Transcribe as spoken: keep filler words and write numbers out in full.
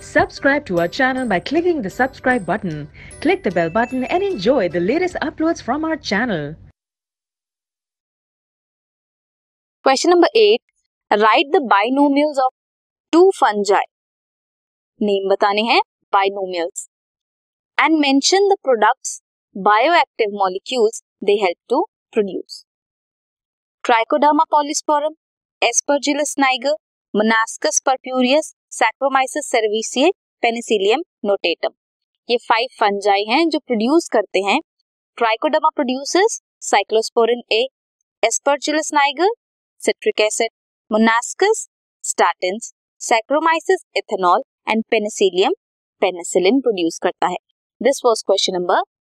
Subscribe to our channel by clicking the subscribe button. Click the bell button and enjoy the latest uploads from our channel. Question number eight. Write the binomials of two fungi. Name बताने हैं binomials. And mention the products, bioactive molecules they help to produce. Trichoderma polysporum, Aspergillus niger, Monascus purpureus, Saccharomyces cerevisiae, Penicillium notatum. ये five fungi हैं जो produce करते हैं. Trichoderma produces cyclosporin A, Aspergillus niger citric acid, Monascus statins, Saccharomyces ethanol and Penicillium penicillin produce करता है. This was question number